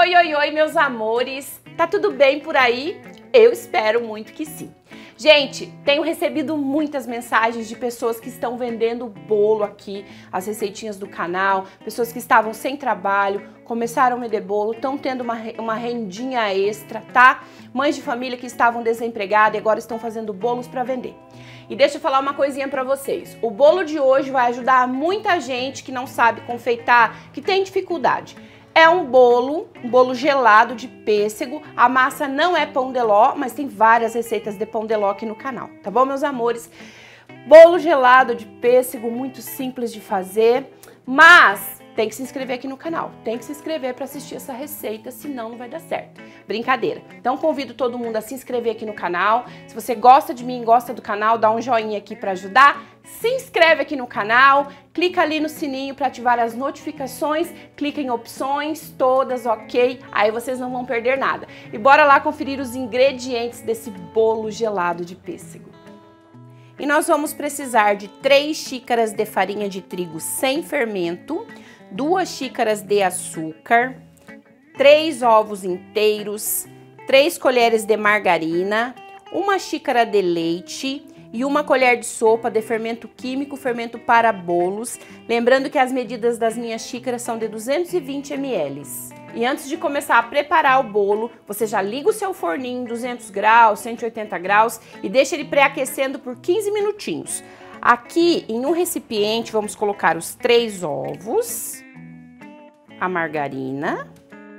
Oi, oi, oi, meus amores! Tá tudo bem por aí? Eu espero muito que sim. Gente, tenho recebido muitas mensagens de pessoas que estão vendendo bolo aqui, as receitinhas do canal, pessoas que estavam sem trabalho, começaram a vender bolo, estão tendo uma rendinha extra, tá? Mães de família que estavam desempregadas e agora estão fazendo bolos para vender. E deixa eu falar uma coisinha para vocês. O bolo de hoje vai ajudar muita gente que não sabe confeitar, que tem dificuldade. É um bolo gelado de pêssego. A massa não é pão de ló, mas tem várias receitas de pão de ló aqui no canal, tá bom, meus amores? Bolo gelado de pêssego, muito simples de fazer, mas tem que se inscrever aqui no canal. Tem que se inscrever para assistir essa receita, senão não vai dar certo. Brincadeira. Então convido todo mundo a se inscrever aqui no canal. Se você gosta de mim, gosta do canal, dá um joinha aqui para ajudar. Se inscreve aqui no canal, clica ali no sininho para ativar as notificações, clica em opções, todas ok, aí vocês não vão perder nada. E bora lá conferir os ingredientes desse bolo gelado de pêssego. E nós vamos precisar de 3 xícaras de farinha de trigo sem fermento, 2 xícaras de açúcar, 3 ovos inteiros, 3 colheres de margarina, 1 xícara de leite e 1 colher de sopa de fermento químico, fermento para bolos. Lembrando que as medidas das minhas xícaras são de 220 ml. E antes de começar a preparar o bolo, você já liga o seu forninho em 200 graus, 180 graus e deixa ele pré-aquecendo por 15 minutinhos. Aqui, em um recipiente, vamos colocar os 3 ovos, a margarina,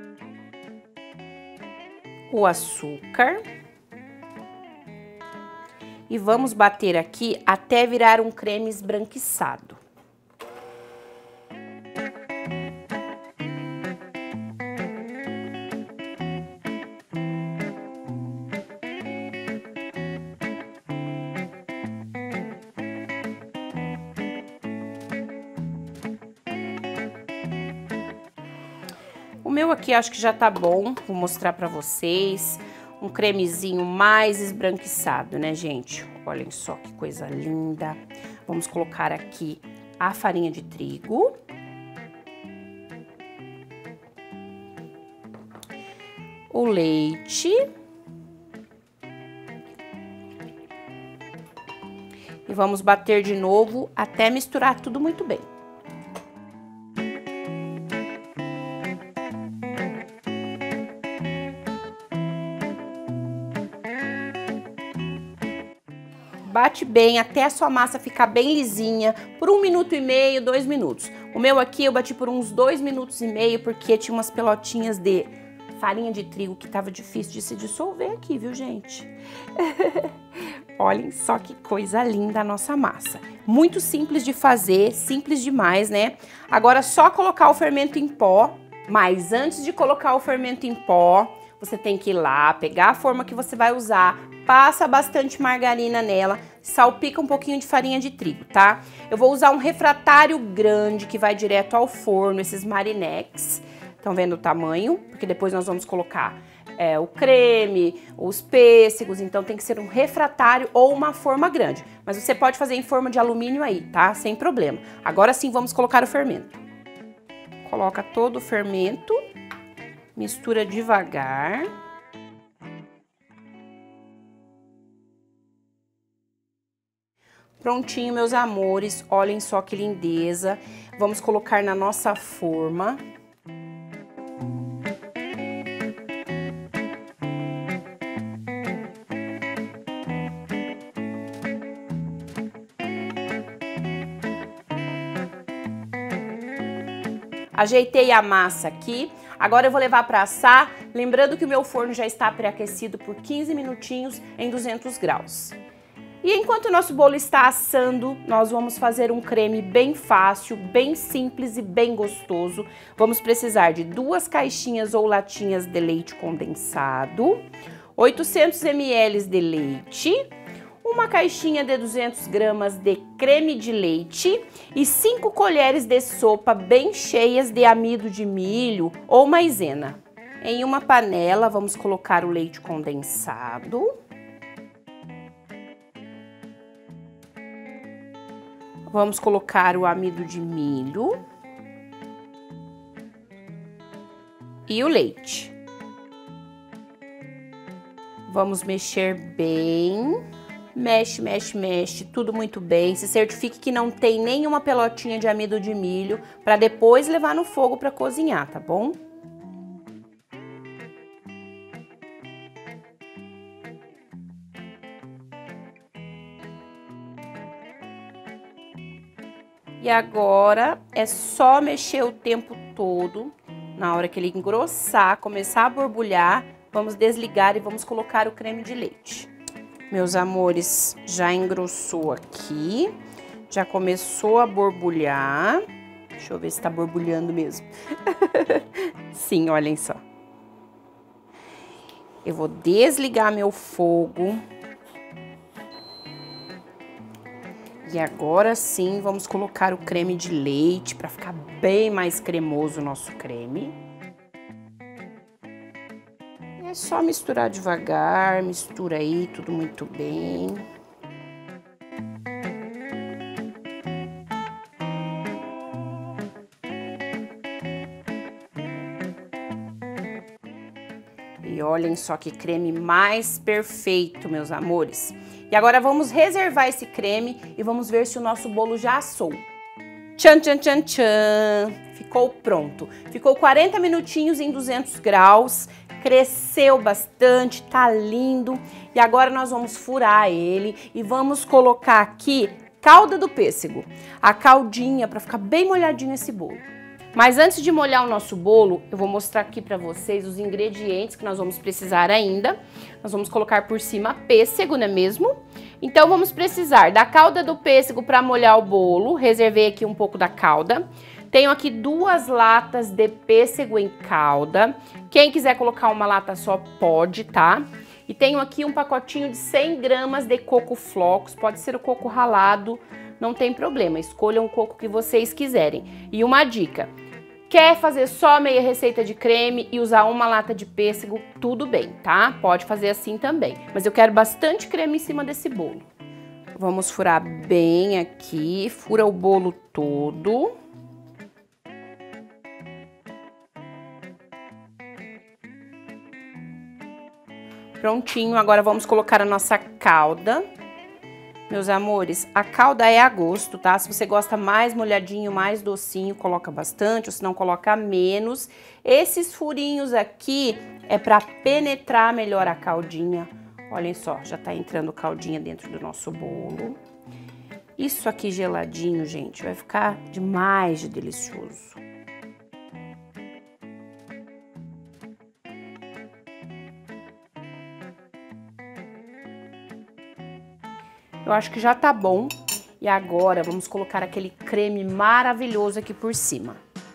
o açúcar e vamos bater aqui até virar um creme esbranquiçado. O meu aqui acho que já tá bom, vou mostrar pra vocês. Um cremezinho mais esbranquiçado, né, gente? Olhem só que coisa linda. Vamos colocar aqui a farinha de trigo. O leite. E vamos bater de novo até misturar tudo muito bem. Bate bem até a sua massa ficar bem lisinha, por 1 minuto e meio, 2 minutos. O meu aqui eu bati por uns 2 minutos e meio, porque tinha umas pelotinhas de farinha de trigo que tava difícil de se dissolver aqui, viu, gente? Olhem só que coisa linda a nossa massa. Muito simples de fazer, simples demais, né? Agora só colocar o fermento em pó, mas antes de colocar o fermento em pó, você tem que ir lá, pegar a forma que você vai usar, passa bastante margarina nela, salpica um pouquinho de farinha de trigo, tá? Eu vou usar um refratário grande que vai direto ao forno, esses marinex. Estão vendo o tamanho? Porque depois nós vamos colocar o creme, os pêssegos, então tem que ser um refratário ou uma forma grande. Mas você pode fazer em forma de alumínio aí, tá? Sem problema. Agora sim, vamos colocar o fermento. Coloca todo o fermento, mistura devagar. Prontinho, meus amores, olhem só que lindeza. Vamos colocar na nossa forma. Ajeitei a massa aqui. Agora eu vou levar para assar, lembrando que o meu forno já está pré-aquecido por 15 minutinhos em 200 graus. E enquanto o nosso bolo está assando, nós vamos fazer um creme bem fácil, bem simples e bem gostoso. Vamos precisar de 2 caixinhas ou latinhas de leite condensado, 800 ml de leite, 1 caixinha de 200 gramas de creme de leite e 5 colheres de sopa bem cheias de amido de milho ou maisena. Em uma panela, vamos colocar o leite condensado. Vamos colocar o amido de milho. e o leite. Vamos mexer bem. Mexe, mexe, mexe, tudo muito bem. Se certifique que não tem nenhuma pelotinha de amido de milho para depois levar no fogo para cozinhar, tá bom? E agora é só mexer o tempo todo. Na hora que ele engrossar, começar a borbulhar, vamos desligar e vamos colocar o creme de leite. Meus amores, já engrossou aqui, já começou a borbulhar. Deixa eu ver se tá borbulhando mesmo. Sim, olhem só. Eu vou desligar meu fogo. E agora sim, vamos colocar o creme de leite para ficar bem mais cremoso o nosso creme. É só misturar devagar, mistura aí, tudo muito bem. E olhem só que creme mais perfeito, meus amores. E agora vamos reservar esse creme e vamos ver se o nosso bolo já assou. Tchan, tchan, tchan, tchan! Ficou pronto. Ficou 40 minutinhos em 200 graus. Cresceu bastante, tá lindo. E agora nós vamos furar ele e vamos colocar aqui calda do pêssego. A caldinha para ficar bem molhadinho esse bolo. Mas antes de molhar o nosso bolo, eu vou mostrar aqui para vocês os ingredientes que nós vamos precisar ainda. Nós vamos colocar por cima pêssego, não é mesmo? Então vamos precisar da calda do pêssego para molhar o bolo. Reservei aqui um pouco da calda. Tenho aqui 2 latas de pêssego em calda. Quem quiser colocar uma lata só pode, tá? E tenho aqui um pacotinho de 100 gramas de coco flocos. Pode ser o coco ralado, não tem problema. Escolham o coco que vocês quiserem. E uma dica, quer fazer só meia receita de creme e usar uma lata de pêssego, tudo bem, tá? Pode fazer assim também. Mas eu quero bastante creme em cima desse bolo. Vamos furar bem aqui, fura o bolo todo. Prontinho, agora vamos colocar a nossa calda. Meus amores, a calda é a gosto, tá? Se você gosta mais molhadinho, mais docinho, coloca bastante, ou se não, coloca menos. Esses furinhos aqui é para penetrar melhor a caldinha. Olhem só, já tá entrando caldinha dentro do nosso bolo. Isso aqui geladinho, gente, vai ficar demais de delicioso. Eu acho que já tá bom. E agora vamos colocar aquele creme maravilhoso aqui por cima.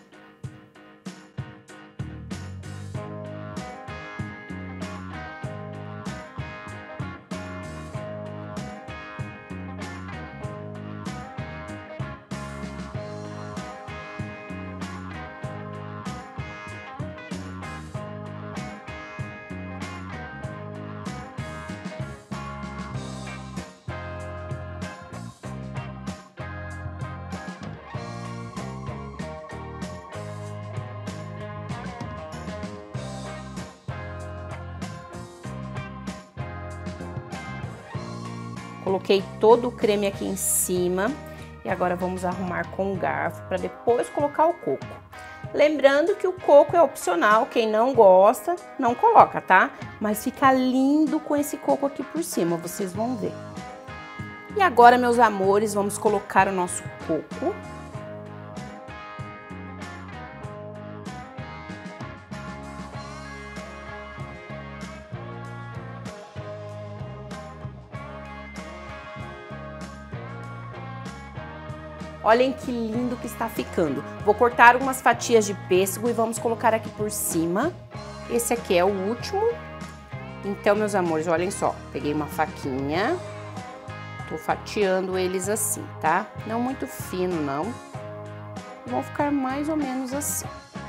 Coloquei todo o creme aqui em cima e agora vamos arrumar com o garfo para depois colocar o coco. Lembrando que o coco é opcional, quem não gosta, não coloca, tá? Mas fica lindo com esse coco aqui por cima, vocês vão ver. E agora, meus amores, vamos colocar o nosso coco. Olhem que lindo que está ficando. Vou cortar algumas fatias de pêssego e vamos colocar aqui por cima. Esse aqui é o último. Então, meus amores, olhem só. Peguei uma faquinha. Tô fatiando eles assim, tá? Não muito fino, não. Vão ficar mais ou menos assim.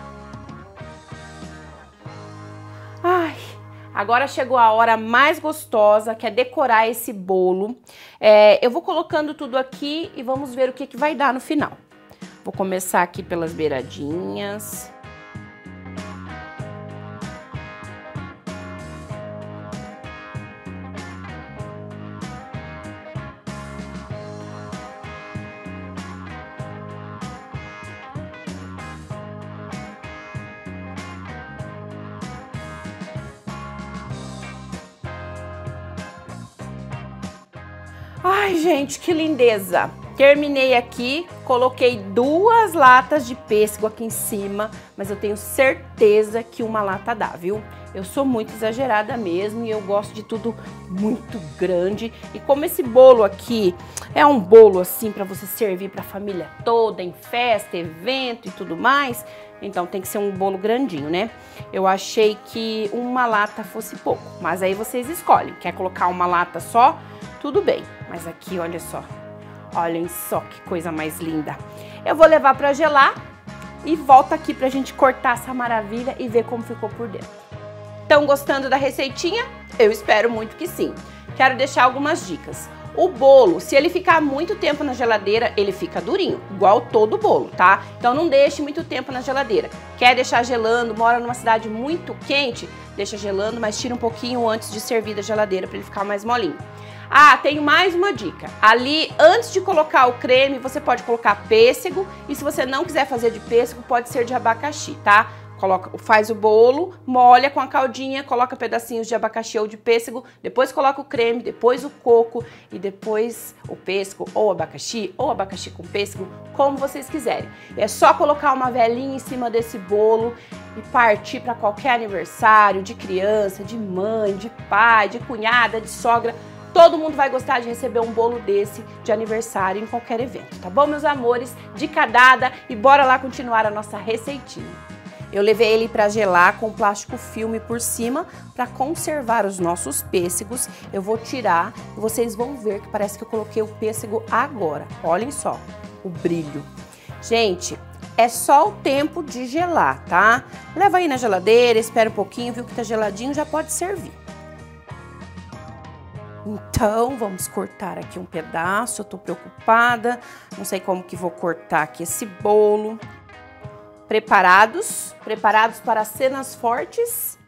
Ai... Agora chegou a hora mais gostosa, que é decorar esse bolo. Eu vou colocando tudo aqui e vamos ver o que vai dar no final. Vou começar aqui pelas beiradinhas. Ai, gente, que lindeza! Terminei aqui, coloquei 2 latas de pêssego aqui em cima, mas eu tenho certeza que uma lata dá, viu? Eu sou muito exagerada mesmo e eu gosto de tudo muito grande. E como esse bolo aqui é um bolo assim para você servir para a família toda, em festa, evento e tudo mais, então tem que ser um bolo grandinho, né? Eu achei que uma lata fosse pouco, mas aí vocês escolhem. Quer colocar uma lata só? Tudo bem, mas aqui, olha só. Olhem só que coisa mais linda. Eu vou levar para gelar e volto aqui pra gente cortar essa maravilha e ver como ficou por dentro. Estão gostando da receitinha? Eu espero muito que sim. Quero deixar algumas dicas. O bolo, se ele ficar muito tempo na geladeira, ele fica durinho, igual todo bolo, tá? Então não deixe muito tempo na geladeira. Quer deixar gelando, mora numa cidade muito quente, deixa gelando, mas tira um pouquinho antes de servir da geladeira para ele ficar mais molinho. Ah, tenho mais uma dica. Ali, antes de colocar o creme, você pode colocar pêssego e se você não quiser fazer de pêssego, pode ser de abacaxi, tá? Faz o bolo, molha com a caldinha, coloca pedacinhos de abacaxi ou de pêssego, depois coloca o creme, depois o coco e depois o pêssego ou abacaxi com pêssego, como vocês quiserem. É só colocar uma velinha em cima desse bolo e partir para qualquer aniversário de criança, de mãe, de pai, de cunhada, de sogra. Todo mundo vai gostar de receber um bolo desse de aniversário em qualquer evento, tá bom, meus amores? Dica dada e bora lá continuar a nossa receitinha. Eu levei ele para gelar com plástico filme por cima para conservar os nossos pêssegos. Eu vou tirar e vocês vão ver que parece que eu coloquei o pêssego agora. Olhem só o brilho. Gente, é só o tempo de gelar, tá? Leva aí na geladeira, espera um pouquinho, viu que tá geladinho, já pode servir. Então, vamos cortar aqui um pedaço. Eu tô preocupada, não sei como que vou cortar aqui esse bolo. Preparados? Preparados para cenas fortes?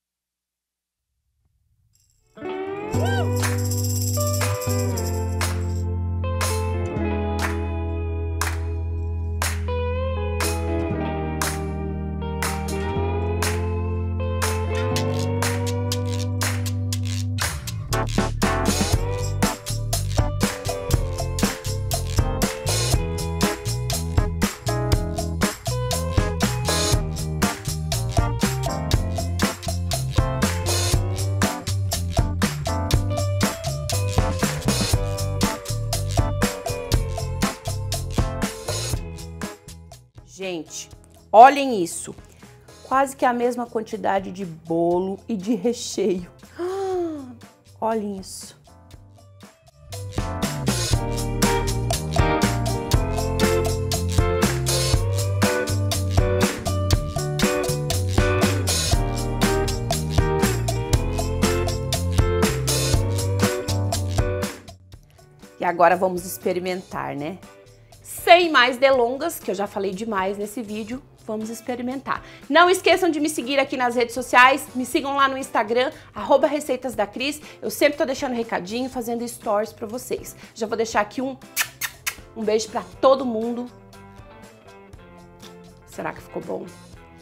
Gente, olhem isso, quase que a mesma quantidade de bolo e de recheio. Olhem isso. E agora vamos experimentar, né? Sem mais delongas, que eu já falei demais nesse vídeo, vamos experimentar. Não esqueçam de me seguir aqui nas redes sociais, me sigam lá no Instagram, @receitasdacris. Eu sempre tô deixando recadinho, fazendo stories pra vocês. Já vou deixar aqui um beijo pra todo mundo. Será que ficou bom?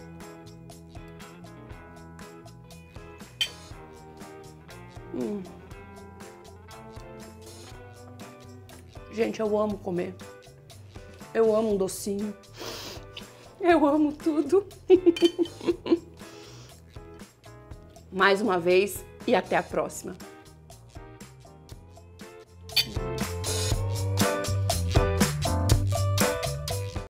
Gente, eu amo comer. Eu amo um docinho. Eu amo tudo. Mais uma vez e até a próxima.